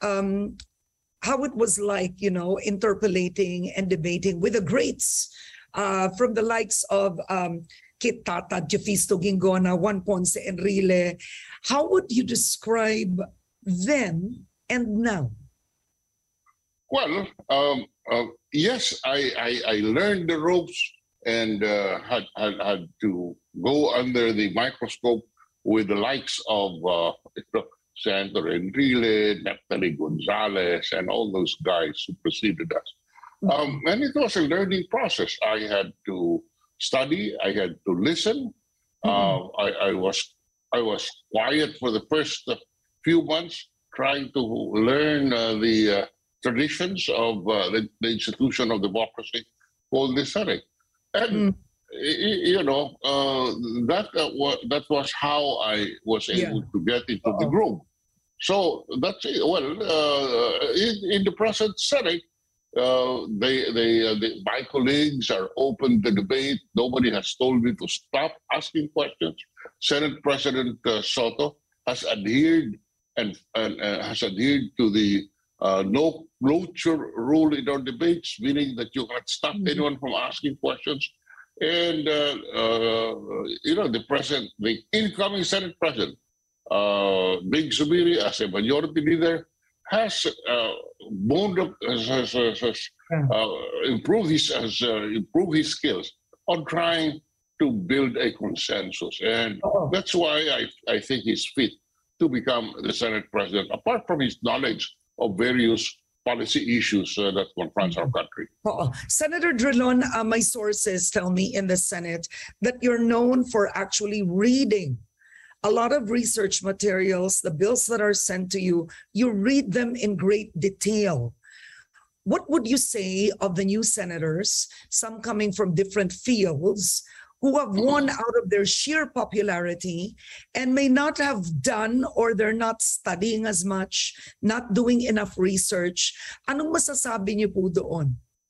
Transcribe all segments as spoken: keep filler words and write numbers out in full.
um, how it was like, you know, interpolating and debating with the greats uh, from the likes of um, Kit Tata, Jefisto Gingona, Juan Ponce Enrile. How would you describe them and now? Well, um, uh, yes, I, I, I learned the ropes and uh, had, had, had to go under the microscope with the likes of uh, Senator Enrile, Neftali Gonzalez, and all those guys who preceded us. Um, and it was a learning process. I had to study. I had to listen. Mm-hmm. uh, I, I was I was quiet for the first few months, trying to learn uh, the uh, traditions of uh, the, the institution of democracy called the Senate. And mm. you know uh, that uh, was, that was how I was able yeah. to get into Uh-oh. the groove. So that's it. Well, uh, in, in the present Senate. Uh, they, they, uh, they, my colleagues are open to debate. Nobody has told me to stop asking questions. Senate President uh, Soto has adhered and, and uh, has adhered to the uh, no cloture rule in our debates, meaning that you cannot stop mm-hmm. anyone from asking questions. And uh, uh, you know, the president, the incoming Senate President, uh, Big Zubiri, as a majority leader, has uh, boned up, has, has, has, has uh, improved his has uh, improved his skills on trying to build a consensus, and oh. that's why I I think he's fit to become the Senate President. Apart from his knowledge of various policy issues uh, that confronts our country. Oh. Senator Drilon, uh, my sources tell me in the Senate that you're known for actually reading a lot of research materials, the bills that are sent to you, you read them in great detail. What would you say of the new senators, some coming from different fields, who have won out of their sheer popularity and may not have done or they're not studying as much, not doing enough research? Anong masasabi niyo po doon?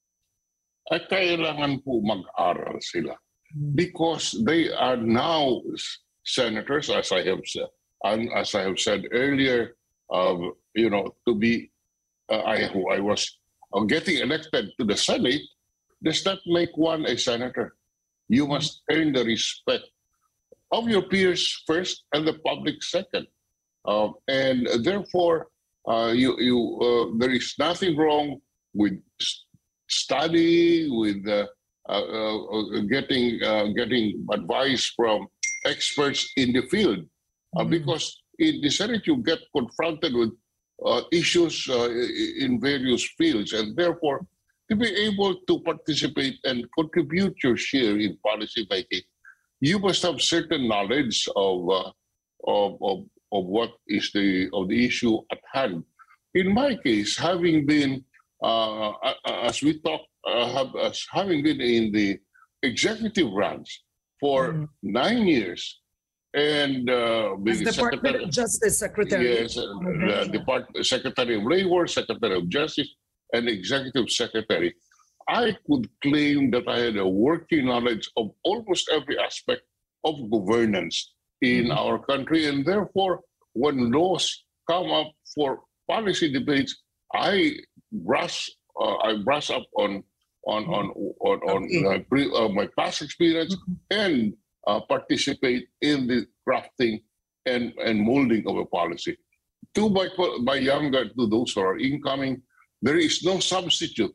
At kailangan po mag-aral sila because they are now senators, as I have said, and as I have said earlier, uh, you know, to be, uh, I, I was uh, getting elected to the Senate does not make one a senator. You must earn the respect of your peers first and the public second, uh, and therefore, uh, you, you, uh, there is nothing wrong with studying, with uh, uh, uh, getting uh, getting advice from experts in the field, uh, mm. because in the Senate you get confronted with uh, issues uh, in various fields, and therefore to be able to participate and contribute your share in policy making, you must have certain knowledge of uh, of, of of what is the of the issue at hand. In my case, having been uh, as we talk, uh, have, as having been in the executive branch for mm. nine years, and uh, being as Department of Justice Secretary. Yes, uh, the Department Secretary of Labor, Secretary of Justice, and Executive Secretary. I could claim that I had a working knowledge of almost every aspect of governance in mm. our country, and therefore, when laws come up for policy debates, I brush uh, I brush up on. on on on, on okay. uh, pre, uh, my past experience mm-hmm. and uh, participate in the crafting and, and molding of a policy. To my, my younger, to those who are incoming, there is no substitute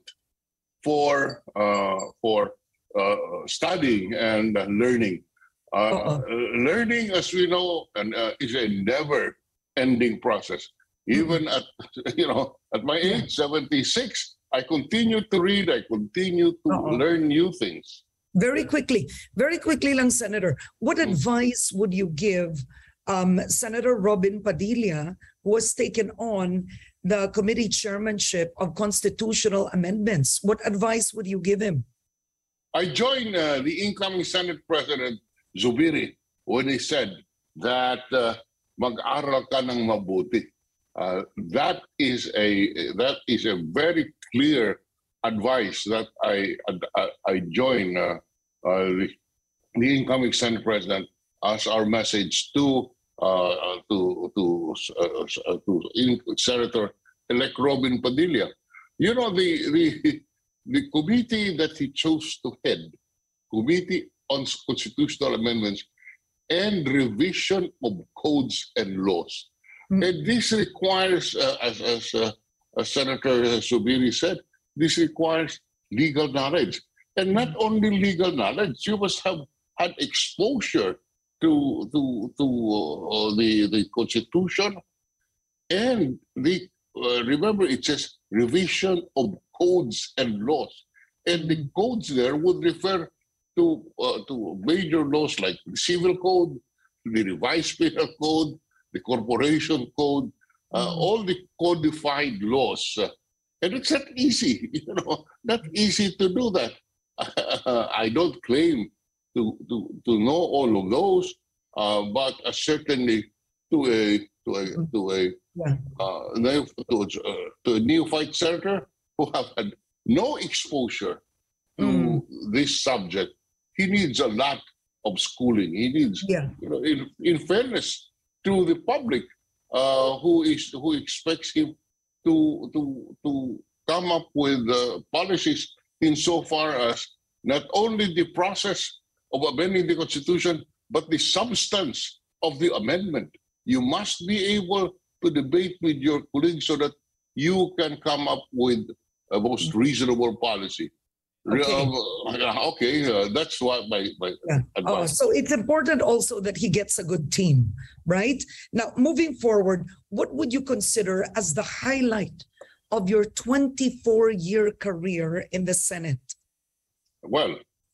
for uh, for uh, studying and uh, learning. Uh, uh-uh. Learning, as we know, and, uh, is a never-ending process. Even at you know at my age, yeah. seventy-six, I continue to read. I continue to uh-uh. learn new things. Very quickly, very quickly, lang, Senator. What mm-hmm. advice would you give um, Senator Robin Padilla, who has taken on the committee chairmanship of constitutional amendments? What advice would you give him? I join uh, the incoming Senate President Zubiri when he said that uh, mag-aral ka ng mabuti. Uh, that is a that is a very clear advice that I I, I join uh, uh, the, the incoming Senate President as our message to uh, to to uh, to in, Senator elect Robin Padilla. You know, the, the, the committee that he chose to head, Committee on Constitutional Amendments and Revision of Codes and Laws. Mm-hmm. And this requires, uh, as, as, uh, as Senator Zubiri said, this requires legal knowledge. And not only legal knowledge, you must have had exposure to, to, to uh, the, the Constitution and the, uh, remember it says revision of codes and laws. And the codes there would refer to, uh, to major laws like the Civil Code, the Revised Penal Code, the Corporation Code, uh, mm. all the codified laws. Uh, and it's not easy, you know, not easy to do that. I don't claim to, to, to know all of those, uh, but uh, certainly to a to a to a yeah. uh, to, uh, to a neophyte senator who have had no exposure to mm. this subject, he needs a lot of schooling. He needs, yeah. you know, in, in fairness to the public, uh, who is who expects him to to to come up with uh, policies insofar as not only the process of amending the Constitution, but the substance of the amendment. You must be able to debate with your colleagues so that you can come up with a most reasonable policy. Okay, uh, okay uh, that's what my, my yeah. advice. Oh, so it's important also that he gets a good team, right? Now, moving forward, what would you consider as the highlight of your twenty-four year career in the Senate? Well,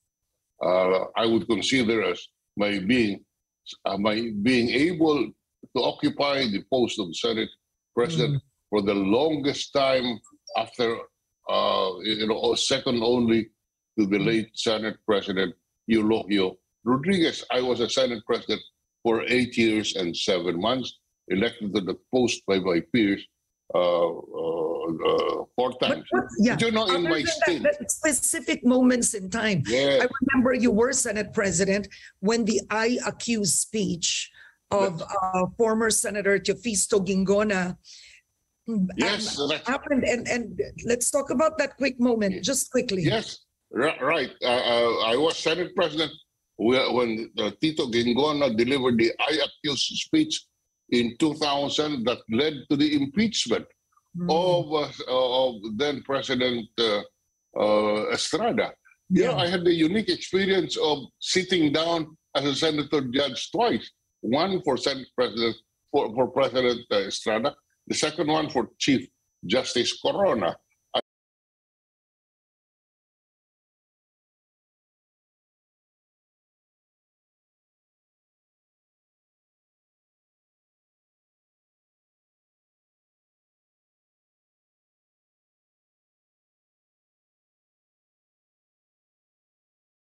uh, I would consider as my being, uh, my being able to occupy the post of Senate President mm. for the longest time after, uh, you know, second only to the late Senate President Eulogio Rodriguez. I was a Senate President for eight years and seven months, elected to the post by my peers uh, uh, uh, four times. But, but, yeah. But, you know, in my state, that, that specific moments in time. Yeah. I remember you were Senate President when the I accuse speech of uh, former Senator Teofisto Gingona yes, um, happened. And, and let's talk about that quick moment, just quickly. Yes, right. Uh, uh, I was Senate President when uh, Tito Gingona delivered the I accuse speech in two thousand that led to the impeachment mm. of, uh, of then President uh, uh, Estrada. Yeah. You know, I had the unique experience of sitting down as a senator judge twice. One for Senate President, for, for President uh, Estrada, the second one for Chief Justice Corona.